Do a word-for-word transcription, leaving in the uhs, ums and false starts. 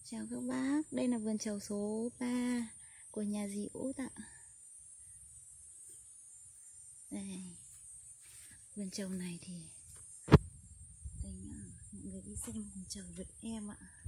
Chào các bác, đây là vườn trầu số ba của nhà dì Út ạ. Đây, vườn trầu này thì đây nhá, mọi người đi xem vườn trầu với em ạ.